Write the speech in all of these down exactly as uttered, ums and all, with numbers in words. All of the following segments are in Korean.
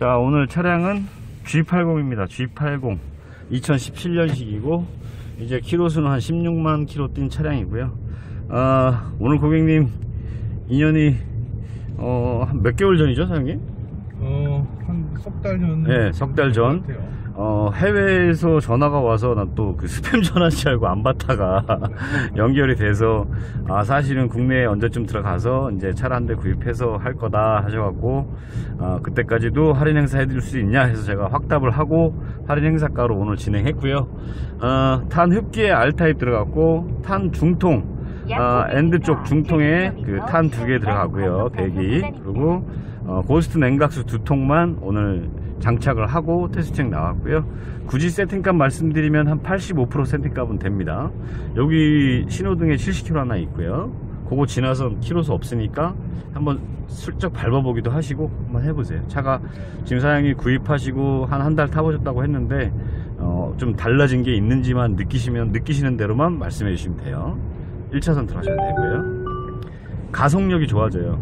자, 오늘 차량은 지 팔십입니다. 지 팔십 이천십칠 년식이고 이제 키로수는 한 십육만 킬로 뛴 차량이고요. 아, 오늘 고객님 인연이 어, 한 몇 개월 전이죠, 사장님? 어, 한 석 달 전. 네, 석 달 전. 어, 해외에서 전화가 와서 난 또 그 스팸 전화인 줄 알고 안 받다가 연결이 돼서, 아, 사실은 국내에 언제쯤 들어가서 이제 차를 한 대 구입해서 할 거다 하셔갖고, 아, 그때까지도 할인 행사 해드릴 수 있냐 해서 제가 확답을 하고 할인 행사가로 오늘 진행했고요. 어, 탄 흡기에 R타입 들어갔고, 탄 중통, 아, 엔드 쪽 중통에 그 탄 두 개 들어가고요. 배기. 그리고 어, 고스트 냉각수 두 통만 오늘 장착을 하고 테스트책 나왔고요. 굳이 세팅값 말씀드리면 한 팔십오 퍼센트 세팅값은 됩니다. 여기 신호등에 칠십 킬로미터 하나 있고요. 그거 지나서 키로수 없으니까 한번 슬쩍 밟아보기도 하시고 한번 해보세요. 차가 지금 사장님이 구입하시고 한 한 달 타보셨다고 했는데 어, 좀 달라진 게 있는지만 느끼시면 느끼시는 대로만 말씀해 주시면 돼요. 일 차선 들어가셔도 되고요. 가속력이 좋아져요.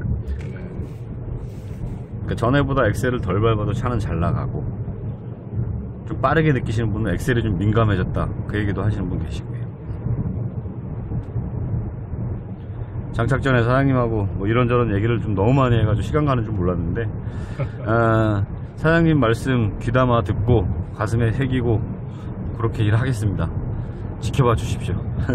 그러니까 전에보다 엑셀을 덜 밟아도 차는 잘 나가고, 좀 빠르게 느끼시는 분은 엑셀이 좀 민감해졌다 그 얘기도 하시는 분 계시고요. 장착 전에 사장님하고 뭐 이런저런 얘기를 좀 너무 많이 해가지고 시간 가는 줄 몰랐는데 아, 사장님 말씀 귀담아 듣고 가슴에 새기고 그렇게 일하겠습니다. 지켜봐 주십시오.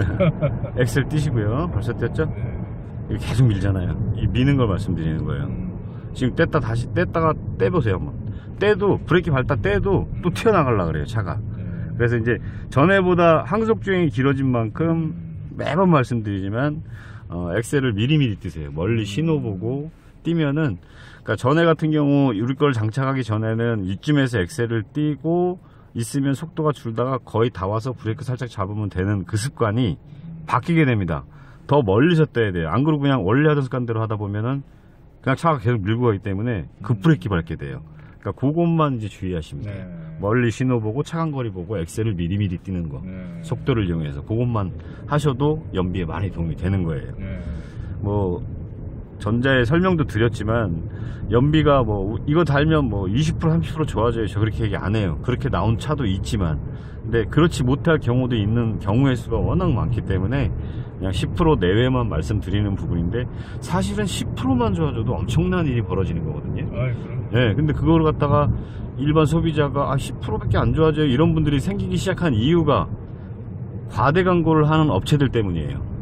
엑셀 띄시고요. 벌써 띄었죠? 이거 계속 밀잖아요. 이 미는 걸 말씀드리는 거예요. 지금 뗐다 다시 뗐다가 떼보세요. 한번 떼도 브레이크 밟다 떼도 또 튀어나가려고 그래요, 차가. 그래서 이제 전에보다 항속주행이 길어진 만큼 매번 말씀드리지만 어, 엑셀을 미리미리 띄세요. 멀리 신호 보고 띄면은, 그러니까 전에 같은 경우 우리 걸 장착하기 전에는 이쯤에서 엑셀을 띄고 있으면 속도가 줄다가 거의 다 와서 브레이크 살짝 잡으면 되는 그 습관이 바뀌게 됩니다. 더 멀리서 떼야 돼요. 안 그러고 그냥 원래 하던 습관대로 하다 보면은 그냥 차가 계속 밀고 가기 때문에 급브레이크 밟게 돼요. 그러니까 그것만 이제 주의하시면 돼요. 네. 멀리 신호 보고 차간거리 보고 엑셀을 미리미리 띄는 거. 네. 속도를 이용해서 그것만 하셔도 연비에 많이 도움이 되는 거예요. 네. 뭐 전자에 설명도 드렸지만 연비가 뭐 이거 달면 뭐 이십 퍼센트 삼십 퍼센트 좋아져요. 저 그렇게 얘기 안 해요. 그렇게 나온 차도 있지만, 근데 그렇지 못할 경우도 있는 경우의 수가 워낙 많기 때문에 그냥 십 퍼센트 내외만 말씀드리는 부분인데, 사실은 십 퍼센트만 좋아져도 엄청난 일이 벌어지는 거거든요. 예, 네, 근데 그걸 갖다가 일반 소비자가 아, 십 퍼센트밖에 안 좋아져요 이런 분들이 생기기 시작한 이유가 과대 광고를 하는 업체들 때문이에요.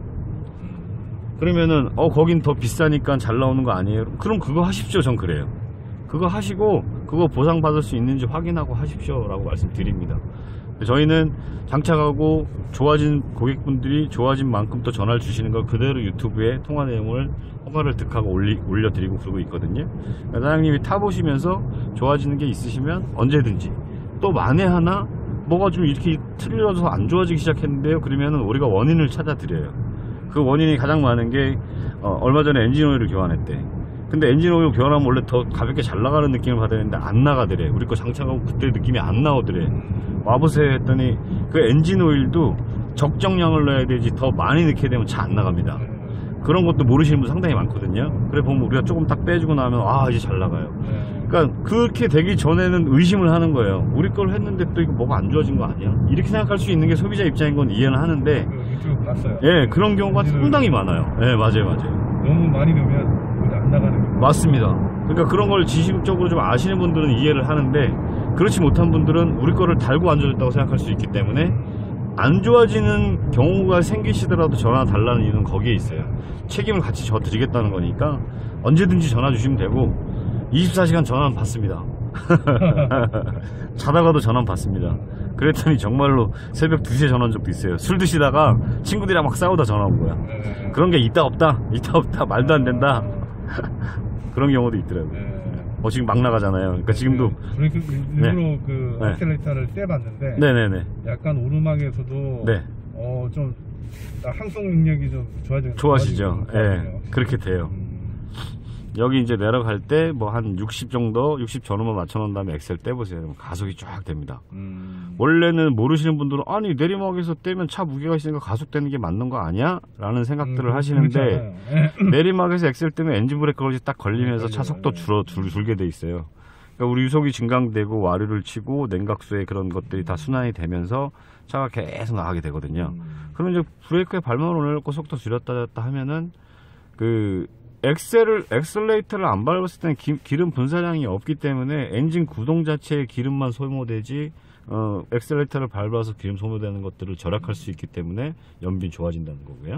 그러면은 어 거긴 더 비싸니까 잘 나오는 거 아니에요? 그럼 그거 하십시오. 전 그래요. 그거 하시고 그거 보상받을 수 있는지 확인하고 하십시오 라고 말씀드립니다. 저희는 장착하고 좋아진 고객분들이 좋아진 만큼 또 전화를 주시는 걸 그대로 유튜브에 통화 내용을 허가를 득하고 올리, 올려드리고 그러고 있거든요. 그러니까 사장님이 타보시면서 좋아지는 게 있으시면 언제든지, 또 만에 하나 뭐가 좀 이렇게 틀려서 안 좋아지기 시작했는데요, 그러면은 우리가 원인을 찾아드려요. 그 원인이 가장 많은 게 어, 얼마 전에 엔진오일을 교환했대. 근데 엔진오일 교환하면 원래 더 가볍게 잘 나가는 느낌을 받았는데 안 나가더래. 우리 거 장착하고 그때 느낌이 안 나오더래. 와보세요 했더니 그 엔진오일도 적정량을 넣어야 되지 더 많이 넣게 되면 잘 안 나갑니다. 그런 것도 모르시는 분 상당히 많거든요. 그래 보면 우리가 조금 딱 빼주고 나면 아 이제 잘 나가요. 그러니까 그렇게 되기 전에는 의심을 하는 거예요. 우리 걸 했는데 또 이거 뭐가 안 좋아진 거 아니야? 이렇게 생각할 수 있는 게 소비자 입장인 건 이해는 하는데, 유튜브 봤어요. 예, 그런 경우가 상당히 많아요. 예, 맞아요, 맞아요. 너무 많이 넣으면 안 나가는 거예요. 맞습니다. 그러니까 그런 걸 지식적으로 좀 아시는 분들은 이해를 하는데, 그렇지 못한 분들은 우리 거를 달고 안 좋아졌다고 생각할 수 있기 때문에 안 좋아지는 경우가 생기시더라도 전화 달라는 이유는 거기에 있어요. 책임을 같이 져 드리겠다는 거니까 언제든지 전화 주시면 되고 이십사 시간 전화는 받습니다. 자다가도 전화는 받습니다. 그랬더니 정말로 새벽 두 시에 전화 온 적도 있어요. 술 드시다가 친구들이랑 막 싸우다 전화 온 거야. 그런 게 있다 없다 있다 없다 말도 안 된다. 그런 경우도 있더라고요. 어, 지금 막 나가잖아요. 그러니까 지금도 브레이크 일부러 네. 그 네. 액셀레이터를 떼봤는데 네네네. 약간 오르막에서도 네. 어, 좀 항속 능력이 좀 좋아지는 좋아지죠. 예, 네. 그렇게 돼요. 음. 여기 이제 내려갈 때 뭐 한 육십 정도, 육십 전후만 맞춰놓은 다음에 엑셀 떼보세요. 가속이 쫙 됩니다. 음. 원래는 모르시는 분들은 아니 내리막에서 떼면 차 무게가 있으니까 가속되는 게 맞는 거 아니야? 라는 생각들을 음, 하시는데 내리막에서 엑셀 떼면 엔진 브레이크가 딱 걸리면서 차 속도 줄어 줄, 줄게 돼 있어요. 그러니까 우리 유속이 증강되고 와류를 치고 냉각수에 그런 것들이 다 순환이 되면서 차가 계속 나가게 되거든요. 음. 그러면 이제 브레이크에 발목을 올려놓고 속도 줄였다 졌다 하면은 그 엑셀을 엑셀레이터를 안 밟았을 때는 기, 기름 분사량이 없기 때문에 엔진 구동 자체의 기름만 소모되지 어, 엑셀레이터를 밟아서 기름 소모되는 것들을 절약할 수 있기 때문에 연비 좋아진다는 거고요.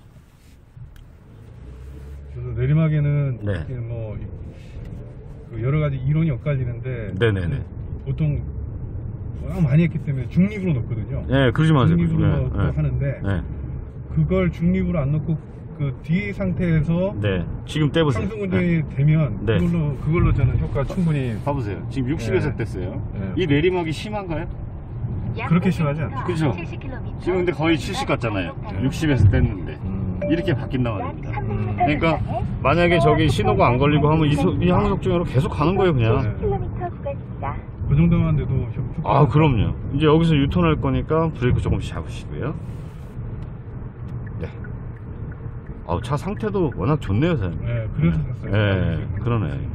그래서 내리막에는 네. 이렇게 뭐 그 여러 가지 이론이 엇갈리는데 네네네. 보통 워낙 많이 했기 때문에 중립으로 놓거든요. 네, 그러지 마세요. 중립으로 네, 넣고 네. 하는데 네. 그걸 중립으로 안 놓고 그 뒤 상태에서 네. 지금 떼보세요. 상승 운전이 되면 네. 그걸로 그걸로 저는 효과 충분히 봐보세요. 지금 육십에서 네. 뗐어요. 네. 이 내리막이 심한가요? 그렇게 심하지 않죠. 그죠? 지금 근데 거의 칠십 같잖아요. 육십에서 뗐는데 음. 이렇게 바뀐단 말입니다. 음. 그러니까 만약에 저기 신호가 안 걸리고 하면 이, 소, 이 항속 중으로 계속 가는 거예요 그냥. 네. 킬로미터 구간입니다. 그 정도만 돼도 효- 효과. 아 그럼요. 이제 여기서 유턴할 거니까 브레이크 조금씩 잡으시고요. 네. 아, 차 상태도 워낙 좋네요 사장님. 네, 그래서 샀어요. 네, 그러네. 네.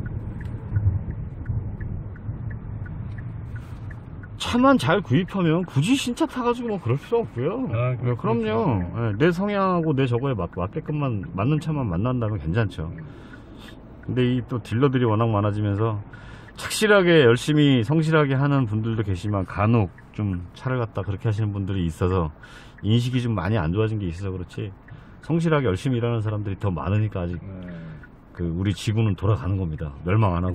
차만 잘 구입하면 굳이 신차 타가지고 뭐 그럴 필요 없고요. 아, 네, 그럼요. 그렇죠. 네, 내 성향하고 내 저거에 맞, 맞게끔만 맞는 차만 만난다면 괜찮죠. 근데 이 또 딜러들이 워낙 많아지면서 착실하게 열심히 성실하게 하는 분들도 계시지만 간혹 좀 차를 갖다 그렇게 하시는 분들이 있어서 인식이 좀 많이 안 좋아진 게 있어서 그렇지 성실하게 열심히 일하는 사람들이 더 많으니까 아직 네. 그 우리 지구는 돌아가는 겁니다. 멸망 안 하고.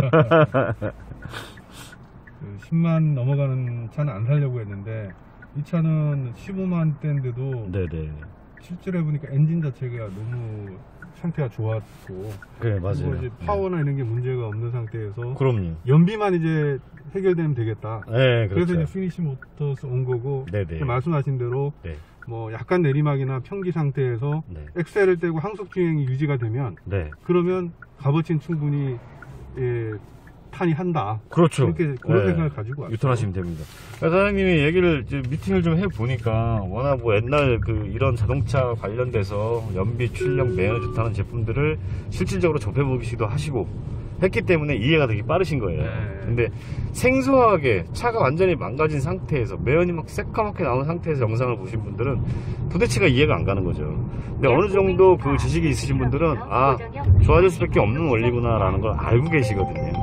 그 십만 넘어가는 차는 안 살려고 했는데 이 차는 십오만 대인데도 네네. 실제로 해보니까 엔진 자체가 너무 상태가 좋았고 그래 그리고 이제 파워나 이런 게 문제가 없는 상태에서 그럼요. 연비만 이제 해결되면 되겠다. 네, 그래서 그렇죠. 이제 피니시 모터스 온 거고 네네. 말씀하신 대로 네. 뭐 약간 내리막이나 평지 상태에서 네. 엑셀을 떼고 항속 주행이 유지가 되면 네. 그러면 값어치는 충분히 예, 탄이 한다. 그렇죠. 그렇게 그런 네. 생각을 가지고 왔어요. 유턴하시면 됩니다. 사장님이 얘기를 이제 미팅을 좀 해보니까 워낙 뭐 옛날 그 이런 자동차 관련돼서 연비, 출력, 매연 좋다는 제품들을 실질적으로 접해보기도 하시고 했기 때문에 이해가 되게 빠르신 거예요. 네. 근데 생소하게 차가 완전히 망가진 상태에서 매연이 막 새까맣게 나온 상태에서 영상을 보신 분들은 도대체가 이해가 안 가는 거죠. 근데 어느 정도 그 지식이 있으신 분들은 아, 좋아질 수밖에 없는 원리구나 라는 걸 알고 계시거든요.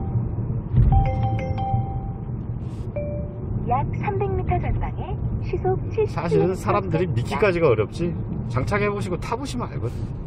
약 삼백 미터 전방에 시속 칠십 킬로미터 사실은 사람들이 믿기까지가 어렵지 장착해보시고 타보시면 알거든.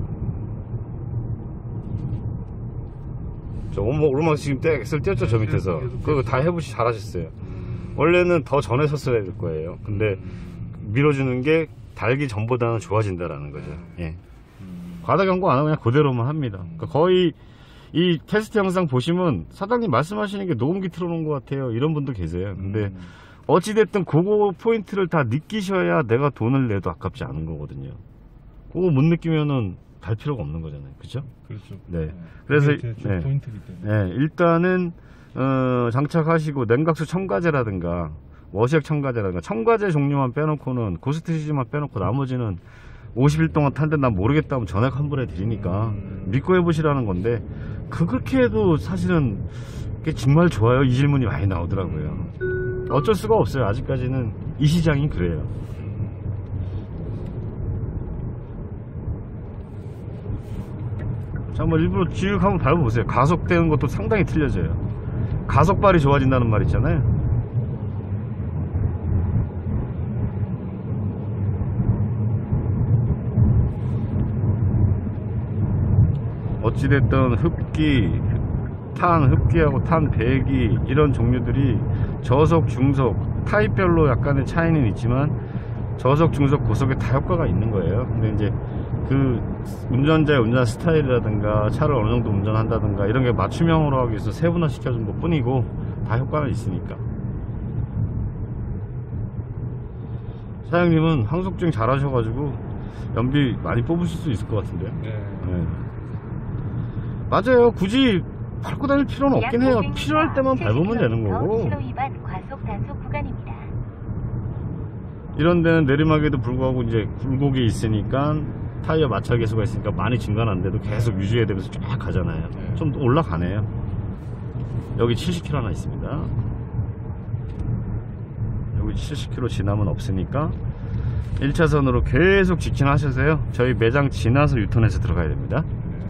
저 오르막, 오르막 지금 떼, 엑셀 떼었죠 저 밑에서. 그거 다 해보시 잘하셨어요. 음. 원래는 더 전에 섰어야 될 거예요. 근데 음. 밀어주는 게 달기 전보다는 좋아진다라는 거죠. 예. 음. 과다 경고 안 하고 그냥 그대로만 합니다. 그러니까 거의 이 테스트 영상 보시면 사장님 말씀하시는 게 녹음기 틀어놓은 것 같아요. 이런 분도 계세요. 근데 음. 어찌됐든 그거 포인트를 다 느끼셔야 내가 돈을 내도 아깝지 않은 거거든요. 그거 못 느끼면은 갈 필요가 없는 거잖아요. 그죠? 그렇죠. 네. 그래서 그게 제 네. 포인트이기 때문에. 네, 일단은 어, 장착하시고 냉각수 첨가제라든가 워시액 첨가제라든가 첨가제 종류만 빼놓고는 고스트시즈만 빼놓고 나머지는 오십 일 동안 탄데 난 모르겠다 하면 전액 환불해 드리니까 음. 믿고 해보시라는 건데 그렇게 해도 사실은 그게 정말 좋아요. 이 질문이 많이 나오더라고요. 어쩔 수가 없어요. 아직까지는 이 시장이 그래요. 자, 한번 일부러 쭉 한번 밟아보세요. 가속되는 것도 상당히 틀려져요. 가속발이 좋아진다는 말 있잖아요. 어찌됐든 흡기, 탄 흡기하고 탄 배기 이런 종류들이 저속, 중속, 타입별로 약간의 차이는 있지만 저속, 중속, 고속에 다 효과가 있는 거예요. 근데 이제 그 운전자의 운전 스타일이라든가 차를 어느 정도 운전한다든가 이런 게 맞춤형으로 하기 위해서 세분화 시켜준 것 뿐이고 다 효과는 있으니까. 사장님은 항속주행 잘 하셔가지고 연비 많이 뽑으실 수 있을 것 같은데요. 네. 네. 맞아요. 굳이 밟고 다닐 필요는 없긴 해요. 필요할 때만 밟으면 되는 거고. 신호 위반 과속 단속 구간입니다. 이런 데는 내리막에도 불구하고 이제 굴곡이 있으니까 타이어 마찰 계수가 있으니까 많이 증가는 안 돼도 계속 유지해야 되면서 쫙 가잖아요. 네. 좀 올라가네요. 여기 칠십 킬로미터 하나 있습니다. 여기 칠십 킬로미터 지나면 없으니까 일 차선으로 계속 직진하셔서요 저희 매장 지나서 유턴해서 들어가야 됩니다.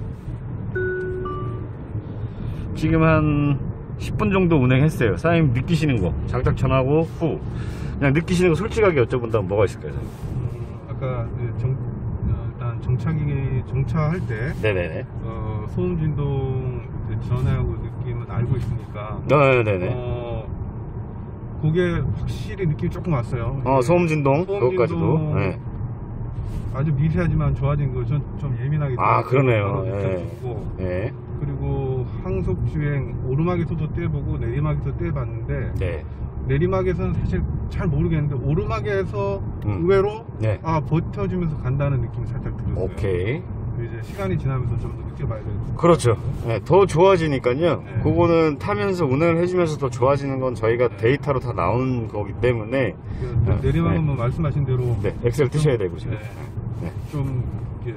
지금 한 십 분 정도 운행했어요. 사장님 느끼시는 거 장착 전하고 후 그냥 느끼시는 거 솔직하게 여쭤본다면 뭐가 있을까요? 음, 아까 그 정, 어, 일단 정차기 정차할 때 네네네. 어, 소음 진동 전하고 느낌은 알고 있으니까 네네네. 어, 그게 확실히 느낌이 조금 왔어요. 어 소음 진동 소음 그것까지도. 진동 네. 아주 미세하지만 좋아진 거 좀 좀 예민하게 아 그러네요. 느껴지고 예. 네. 그리고 항속 주행 오르막에서도 떼보고 내리막에서 떼봤는데 네. 내리막에서는 사실 잘 모르겠는데 오르막에서 음. 의외로 네. 아 버텨주면서 간다는 느낌이 살짝 들었어요. 오케이. 이제 시간이 지나면서 좀 더 느껴봐야 될 것 그렇죠. 네, 더 좋아지니까요. 네. 그거는 타면서 운행을 해주면서 더 좋아지는 건 저희가 네. 데이터로 다 나오는 거기 때문에 같아요. 네. 내리막은 네. 뭐 말씀하신 대로 네, 엑셀 뜨셔야 되고 지금. 네. 네. 좀 이렇게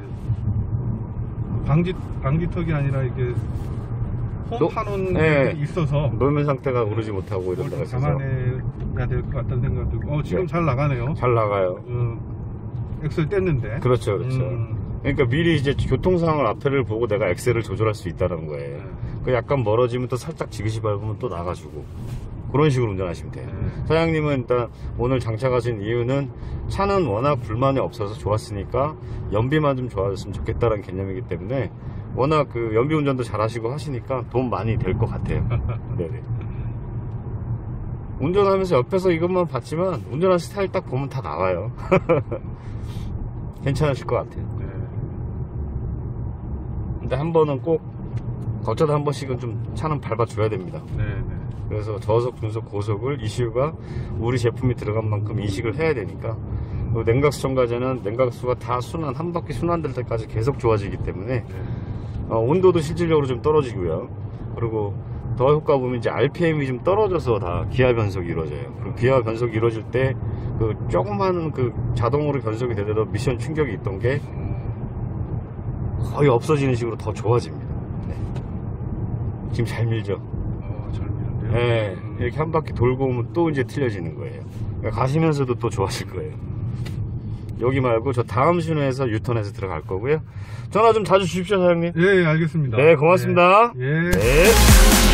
방지 방지턱이 아니라 이게 또- 홈파는 네. 있어서 노면 상태가 오르지 못하고 그걸 이런다가 좀 있어서 감안해야 될 것 같다는 생각도 들고 어, 지금 네. 잘 나가네요. 잘 나가요. 어, 엑셀 뗐는데. 그렇죠, 그렇죠. 음, 그러니까 미리 이제 교통 상황을 앞에를 보고 내가 엑셀을 조절할 수 있다는 거예요. 네. 그 약간 멀어지면 또 살짝 지그시 밟으면 또 나가주고 그런 식으로 운전하시면 돼요. 네. 사장님은 일단 오늘 장착하신 이유는 차는 워낙 불만이 없어서 좋았으니까 연비만 좀 좋아졌으면 좋겠다는 개념이기 때문에 워낙 그 연비 운전도 잘 하시고 하시니까 돈 많이 될 것 같아요. 네네. 운전하면서 옆에서 이것만 봤지만 운전하는 스타일 딱 보면 다 나와요. 괜찮으실 것 같아요. 네. 근데 한 번은 꼭 어쩌다 한 번씩은 좀 차는 밟아줘야 됩니다. 네, 네. 그래서 저속, 중속, 고속을 이슈가 우리 제품이 들어간 만큼 인식을 해야 되니까 그리고 냉각수 첨가제는 냉각수가 다 순환, 한 바퀴 순환될 때까지 계속 좋아지기 때문에 네. 어, 온도도 실질적으로 좀 떨어지고요. 그리고 더 효과 보면 이제 알피엠이 좀 떨어져서 다 기아 변속이 이루어져요. 그리고 기아 변속이 이루어질 때 그 조그마한 그 자동으로 변속이 되더라도 미션 충격이 있던 게 거의 없어지는 식으로 더 좋아집니다. 네. 지금 잘 밀죠? 어, 잘 미는데요. 네, 음. 이렇게 한 바퀴 돌고 오면 또 이제 틀려지는 거예요. 그러니까 가시면서도 또 좋아질 거예요. 여기 말고 저 다음 신호에서 유턴해서 들어갈 거고요. 전화 좀 자주 주십시오, 사장님. 예, 예, 알겠습니다. 네, 고맙습니다. 예. 예. 네.